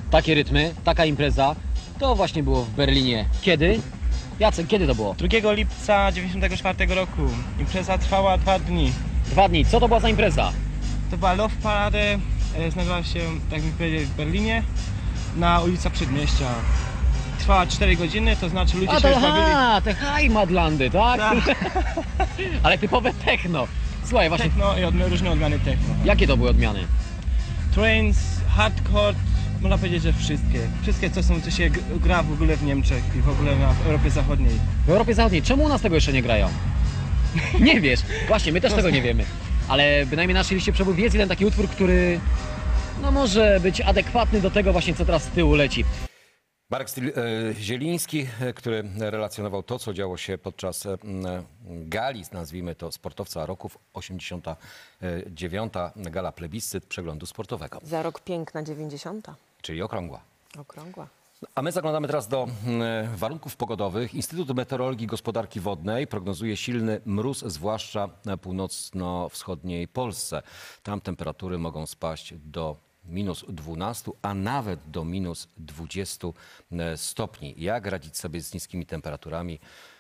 takie rytmy, taka impreza. To właśnie było w Berlinie. Kiedy? Jacek, kiedy to było? 2 lipca 1994 roku. Impreza trwała 2 dni. 2 dni. Co to była za impreza? To była Love Parade, znajdowała się, tak mi powiedzieli, w Berlinie, na ulica Przedmieścia. Trwała 4 godziny, to znaczy ludzie się już bawili. Te Heimatlandy, tak? Tak. Ale typowe techno. Słuchaj, właśnie, Techno i różne odmiany techno. jakie to były odmiany? Trance, hardcore, można powiedzieć, że wszystkie. Wszystkie, co się gra w ogóle w Niemczech i w ogóle w Europie Zachodniej. W Europie Zachodniej. Czemu u nas tego jeszcze nie grają? Nie wiesz. Właśnie, my też tego nie wiemy. Ale bynajmniej na naszej liście przebójów jest jeden taki utwór, który no może być adekwatny do tego właśnie, co teraz z tyłu leci. Marek Zieliński, który relacjonował to, co działo się podczas gali, nazwijmy to sportowca roku, 89. gala plebiscyt przeglądu sportowego, Za rok piękna 90. czyli okrągła. Okrągła. A my zaglądamy teraz do warunków pogodowych. Instytut Meteorologii i Gospodarki Wodnej prognozuje silny mróz, zwłaszcza na północno-wschodniej Polsce. Tam temperatury mogą spaść do -12, a nawet do -20 stopni. Jak radzić sobie z niskimi temperaturami?